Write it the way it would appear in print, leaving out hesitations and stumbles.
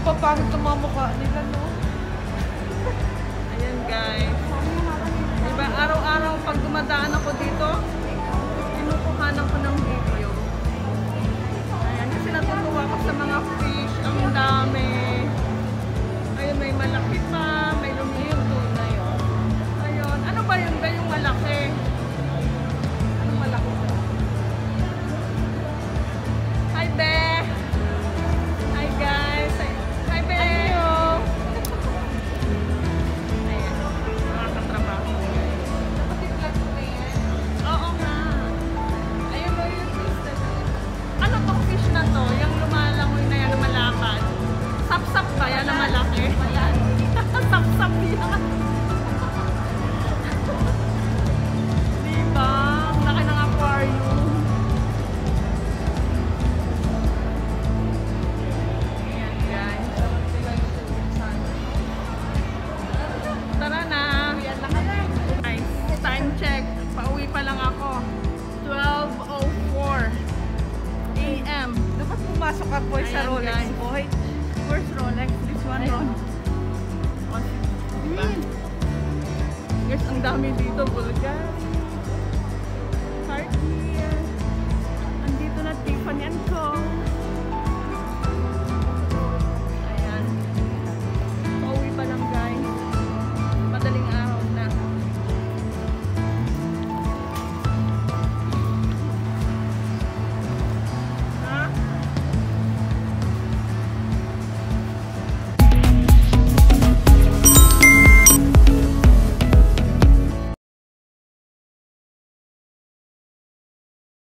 Napapangit ang mga mukha nila, no? Ayan guys. Diba araw-araw pag dumadaan ako dito, kinukuhanan ko ng video. Ayan, kasi natutuwa ko sa mga fish. Ang dami. Ayun, may malaki pa. May lumiyo na yun. Ayun. Ano ba yun ba yung malaki? Anong malaki ba? Hi, Be! Hi, guys! Hi, Be! Ayan. Mga katrabaho. Oo nga. Ayun mo yung fish na to. Ano tong fish na to? Yung lumalangoy na yan na malakad. Sap-sap ba yan na malaki? Sap-sap yan. Diba? Ang laki ng aquarium. Ayan guys. Tara na. Nice. Time check. Pauwi pa lang ako. 12:04 AM. Dapat pumasok ka, boy, sa Ayan, Rolex, guys. boy. Where's Rolex? This one, Ron. Guys, ang dami dito, Bulgar. Heart.